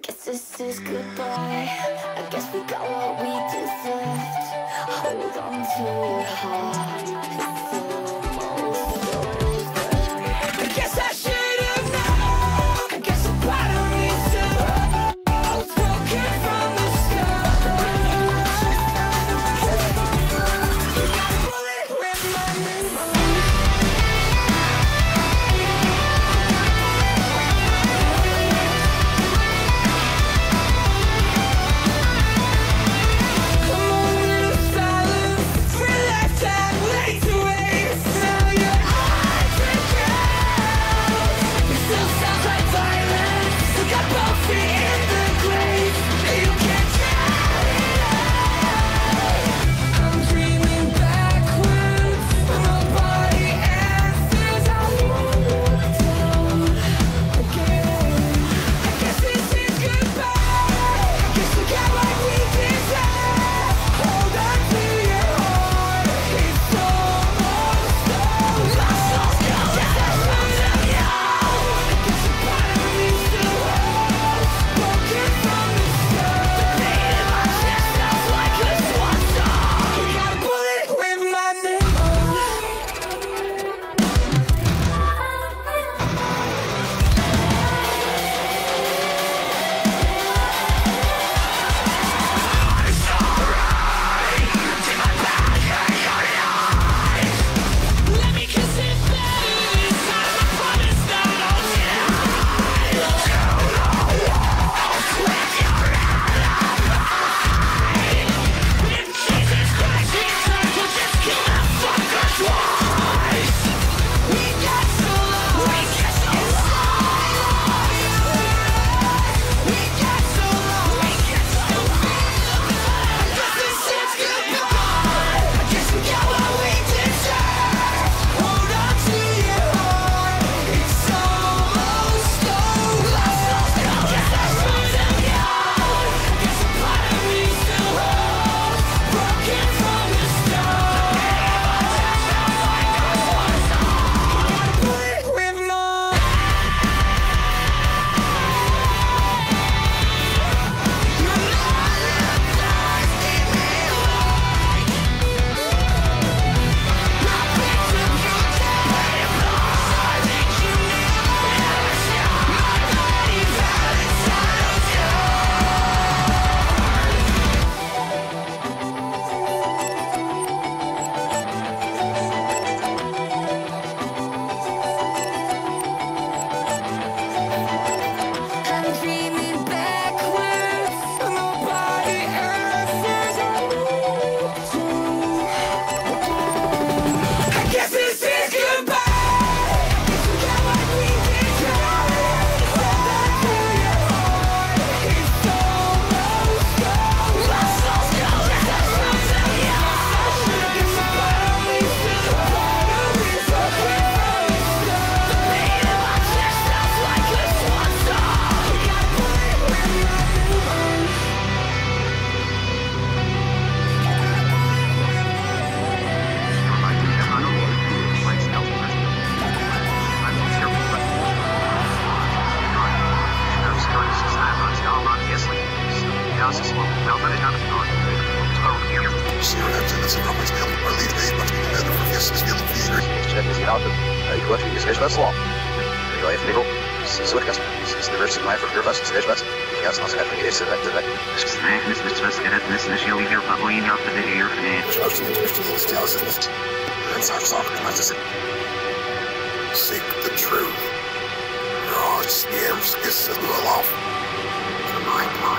Guess this is goodbye. I guess we got what we deserved. Hold on to your heart. It's almost over. I guess I should have known. I guess the battery still holds broken from the start. Got a bullet with my name on it. Seek the truth. Raw scams is a little off. To my